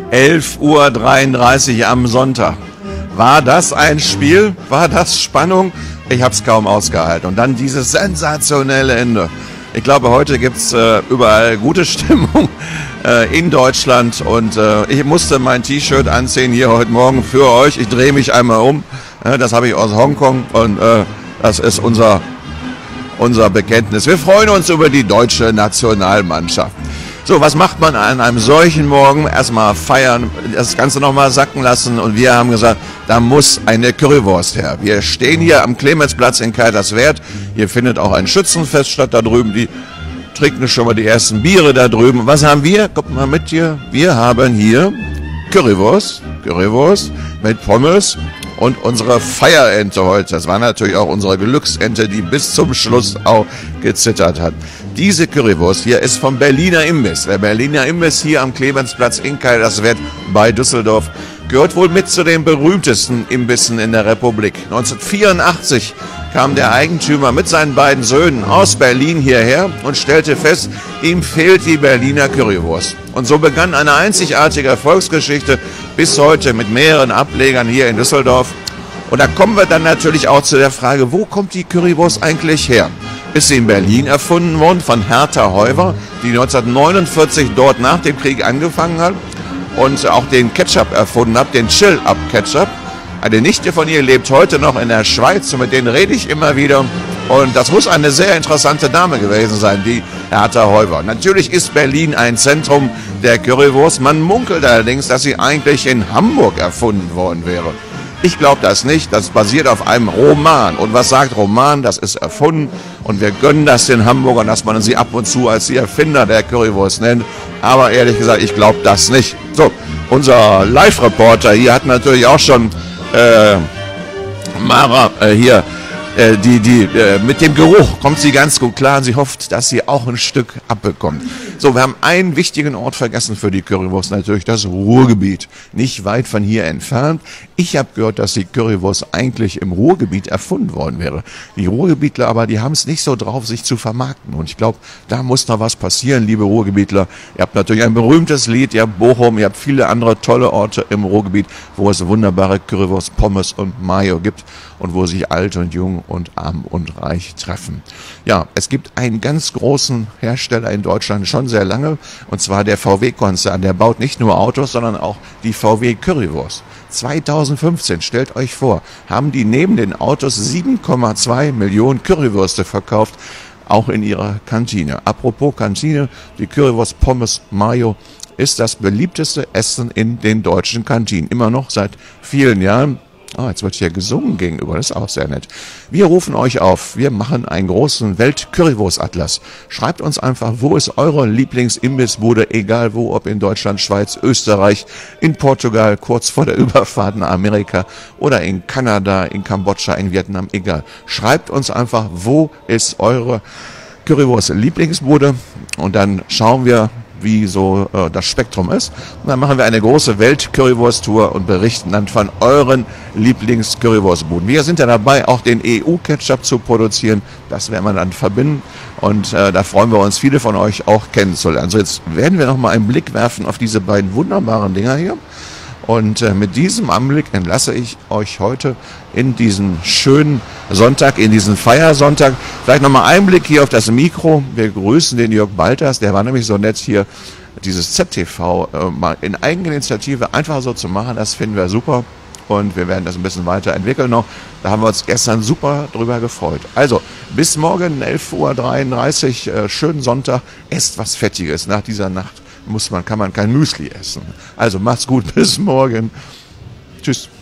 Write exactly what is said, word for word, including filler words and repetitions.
elf Uhr dreiunddreißig am Sonntag. War das ein Spiel? War das Spannung? Ich habe es kaum ausgehalten. Und dann dieses sensationelle Ende. Ich glaube, heute gibt es äh, überall gute Stimmung äh, in Deutschland. Und äh, ich musste mein T-Shirt anziehen hier heute Morgen für euch. Ich drehe mich einmal um. Äh, das habe ich aus Hongkong. Und äh, das ist unser, unser Bekenntnis. Wir freuen uns über die deutsche Nationalmannschaft. So, was macht man an einem solchen Morgen? Erstmal feiern, das Ganze nochmal sacken lassen. Und wir haben gesagt, da muss eine Currywurst her. Wir stehen hier am Clemensplatz in Kaiserswerth. Hier findet auch ein Schützenfest statt da drüben. Die trinken schon mal die ersten Biere da drüben. Was haben wir? Kommt mal mit hier. Wir haben hier Currywurst, Currywurst mit Pommes und unsere Feierente heute. Das war natürlich auch unsere Glücksente, die bis zum Schluss auch gezittert hat. Diese Currywurst hier ist vom Berliner Imbiss. Der Berliner Imbiss hier am Clemensplatz in Kaiserswerth bei Düsseldorf gehört wohl mit zu den berühmtesten Imbissen in der Republik. neunzehnhundertvierundachtzig kam der Eigentümer mit seinen beiden Söhnen aus Berlin hierher und stellte fest, ihm fehlt die Berliner Currywurst. Und so begann eine einzigartige Erfolgsgeschichte bis heute mit mehreren Ablegern hier in Düsseldorf. Und da kommen wir dann natürlich auch zu der Frage, wo kommt die Currywurst eigentlich her? Ist sie in Berlin erfunden worden von Hertha Heuwer, die neunzehnhundertneunundvierzig dort nach dem Krieg angefangen hat und auch den Ketchup erfunden hat, den Chill-Up-Ketchup. Eine Nichte von ihr lebt heute noch in der Schweiz und mit denen rede ich immer wieder. Und das muss eine sehr interessante Dame gewesen sein, die Hertha Heuwer. Natürlich ist Berlin ein Zentrum der Currywurst. Man munkelt allerdings, dass sie eigentlich in Hamburg erfunden worden wäre. Ich glaube das nicht, das basiert auf einem Roman. Und was sagt Roman? Das ist erfunden und wir gönnen das den Hamburgern, dass man sie ab und zu als die Erfinder der Currywurst nennt. Aber ehrlich gesagt, ich glaube das nicht. So, unser Live-Reporter hier hat natürlich auch schon äh, Mara äh, hier, äh, die, die, äh, mit dem Geruch kommt sie ganz gut klar und sie hofft, dass sie auch ein Stück abbekommt. So, wir haben einen wichtigen Ort vergessen für die Currywurst, natürlich das Ruhrgebiet. Nicht weit von hier entfernt. Ich habe gehört, dass die Currywurst eigentlich im Ruhrgebiet erfunden worden wäre. Die Ruhrgebietler aber, die haben es nicht so drauf, sich zu vermarkten. Und ich glaube, da muss noch was passieren, liebe Ruhrgebietler. Ihr habt natürlich ein berühmtes Lied, ihr habt Bochum, ihr habt viele andere tolle Orte im Ruhrgebiet, wo es wunderbare Currywurst, Pommes und Mayo gibt und wo sich alt und jung und arm und reich treffen. Ja, es gibt einen ganz großen Hersteller in Deutschland, schon sehr lange, und zwar der V W-Konzern. Der baut nicht nur Autos, sondern auch die V W Currywurst. zweitausendfünfzehn, stellt euch vor, haben die neben den Autos sieben Komma zwei Millionen Currywürste verkauft, auch in ihrer Kantine. Apropos Kantine, die Currywurst Pommes Mayo ist das beliebteste Essen in den deutschen Kantinen. Immer noch seit vielen Jahren. Ah, jetzt wird hier gesungen gegenüber, das ist auch sehr nett. Wir rufen euch auf, wir machen einen großen Welt-Currywurst-Atlas. Schreibt uns einfach, wo ist eure Lieblings-Imbissbude, egal wo, ob in Deutschland, Schweiz, Österreich, in Portugal, kurz vor der Überfahrt nach Amerika oder in Kanada, in Kambodscha, in Vietnam, egal. Schreibt uns einfach, wo ist eure Currywurst-Lieblingsbude und dann schauen wir, wie so äh, das Spektrum ist. Und dann machen wir eine große Welt-Currywurst-Tour und berichten dann von euren Lieblings-Currywurstbuden. Wir sind ja dabei, auch den E U-Ketchup zu produzieren. Das werden wir dann verbinden. Und äh, da freuen wir uns, viele von euch auch kennenzulernen. Also jetzt werden wir nochmal einen Blick werfen auf diese beiden wunderbaren Dinger hier. Und äh, mit diesem Anblick entlasse ich euch heute in diesen schönen Sonntag, in diesen Feiersonntag. Vielleicht nochmal einen Blick hier auf das Mikro. Wir grüßen den Jörg Balters, der war nämlich so nett hier, dieses Z T V äh, mal in Eigeninitiative einfach so zu machen. Das finden wir super und wir werden das ein bisschen weiterentwickeln noch. Da haben wir uns gestern super drüber gefreut. Also bis morgen elf Uhr dreiunddreißig, äh, schönen Sonntag. Esst was Fettiges nach dieser Nacht. Muss man, kann man kein Müsli essen. Also macht's gut, bis morgen. Tschüss.